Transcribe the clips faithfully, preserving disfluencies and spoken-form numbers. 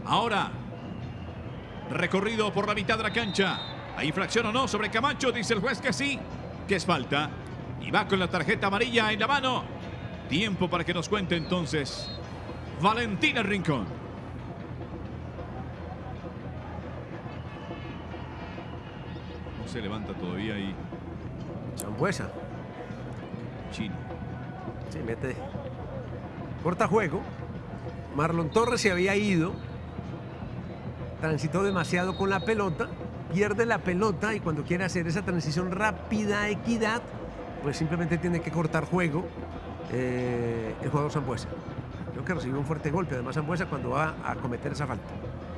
Ahora, recorrido por la mitad de la cancha. ¿Hay infracción o no sobre Camacho? Dice el juez que sí, que es falta. Y va con la tarjeta amarilla en la mano. Tiempo para que nos cuente entonces Valentina Rincón. No se levanta todavía ahí Sambueza. Chino. Sí, mete. Corta juego. Marlon Torres se había ido. Transitó demasiado con la pelota. Pierde la pelota y cuando quiere hacer esa transición rápida a Equidad, pues simplemente tiene que cortar juego eh, el jugador Sambueza. Creo que recibió un fuerte golpe, además Sambueza, cuando va a cometer esa falta.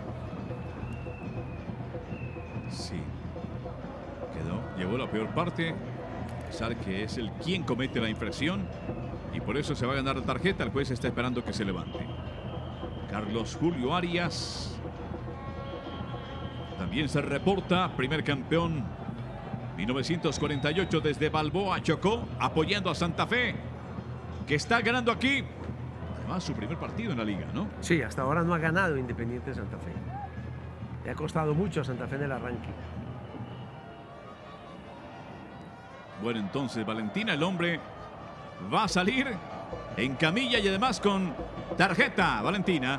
Sí. Quedó, llevó la peor parte. A pesar que es el quien comete la infracción. Y por eso se va a ganar la tarjeta. El juez está esperando que se levante. Carlos Julio Arias. También se reporta primer campeón mil novecientos cuarenta y ocho desde Balboa, Chocó, apoyando a Santa Fe, que está ganando aquí. Además, su primer partido en la liga, ¿no? Sí, hasta ahora no ha ganado Independiente Santa Fe. Le ha costado mucho a Santa Fe en el arranque. Bueno, entonces Valentina, el hombre, va a salir en camilla y además con tarjeta. Valentina.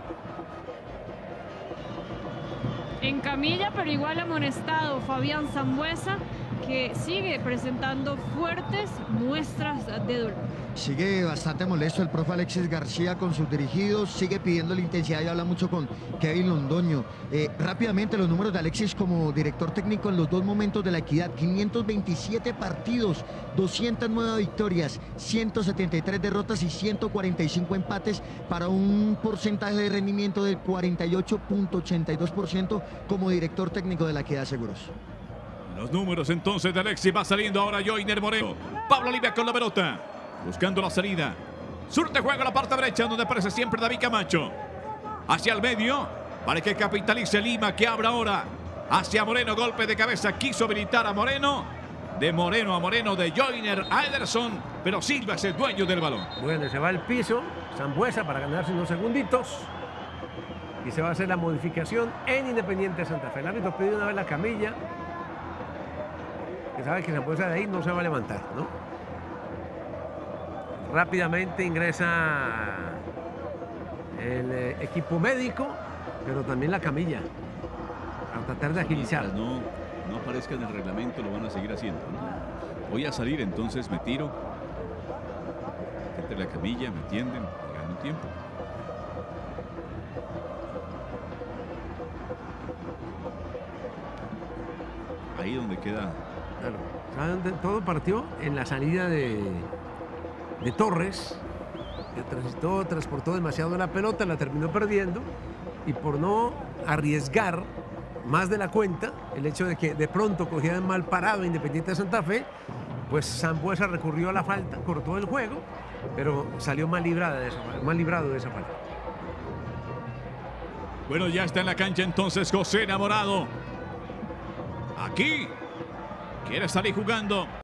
En camilla, pero igual amonestado Fabián Sambueza, que sigue presentando fuertes muestras de dolor. Sigue bastante molesto el profe Alexis García con sus dirigidos, sigue pidiendo la intensidad y habla mucho con Kevin Londoño. Eh, rápidamente los números de Alexis como director técnico en los dos momentos de la Equidad: quinientos veintisiete partidos, doscientas nueve victorias, ciento setenta y tres derrotas y ciento cuarenta y cinco empates para un porcentaje de rendimiento del cuarenta y ocho punto ochenta y dos por ciento como director técnico de la Equidad Seguros. Los números entonces de Alexis. Va saliendo ahora Joiner Moreno. Pablo Olivia con la pelota, buscando la salida. Surte juego a la parte derecha, donde aparece siempre David Camacho. Hacia el medio, para que capitalice Lima, que abra ahora. Hacia Moreno, golpe de cabeza. Quiso habilitar a Moreno. De Moreno a Moreno, de Joiner a Ederson. Pero Silva es el dueño del balón. Bueno, se va al piso Sambueza para ganarse unos segunditos. Y se va a hacer la modificación en Independiente Santa Fe. El árbitro pidió una vez la camilla, que sabe que Sambueza de ahí no se va a levantar, ¿no? Rápidamente ingresa el eh, equipo médico, pero también la camilla, a tratar de agilizar. Mientras no, no aparezca en el reglamento, lo van a seguir haciendo, ¿no? Voy a salir, entonces me tiro. Entre la camilla, me tienden, me gano tiempo. Ahí donde queda. Claro. ¿Sabe dónde todo partió? En la salida de, de Torres, que transitó, transportó demasiado la pelota, la terminó perdiendo, y por no arriesgar más de la cuenta, el hecho de que de pronto cogían mal parado Independiente de Santa Fe, pues Sambueza recurrió a la falta, cortó el juego, pero salió mal, librada de esa, mal librado de esa falta. Bueno, ya está en la cancha entonces José Enamorado. Aquí quiere salir jugando.